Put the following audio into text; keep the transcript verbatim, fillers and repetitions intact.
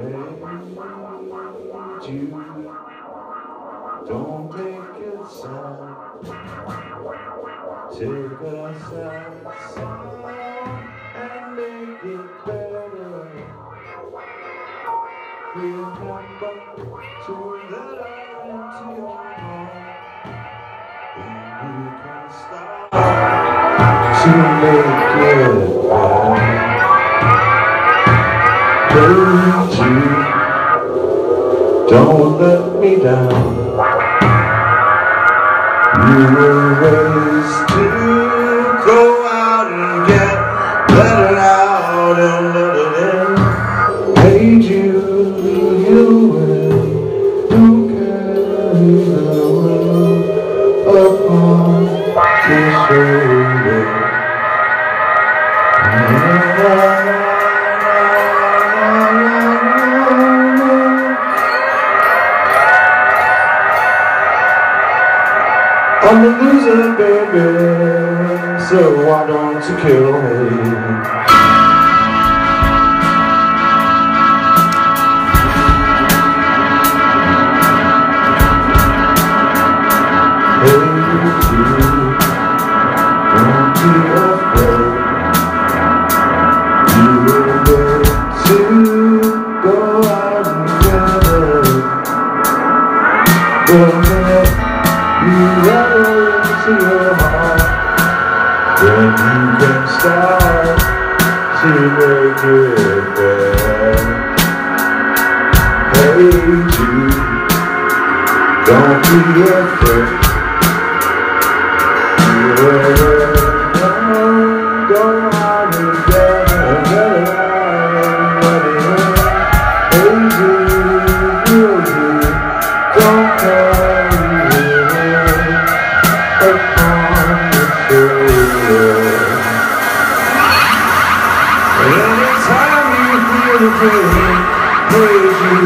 you. Don't make it sound. Take a sad song and make it better. Remember to let out into your heart. Then you can start to make it better. Don't you, don't let me down. You were raised to go out and get let it out and let it in. Paid you, you will, who carry the world upon your shoulders. I'm a loser, baby, so why don't you kill me? Hey, you, don't be afraid. You will get to go out and get it. Go get you rattle into your heart, then you can start to make it better. Hey Jude, don't be afraid. You will go out and get it, get it out and let it in. Hey Jude, you don't care. Anytime you feel the pain, praise you.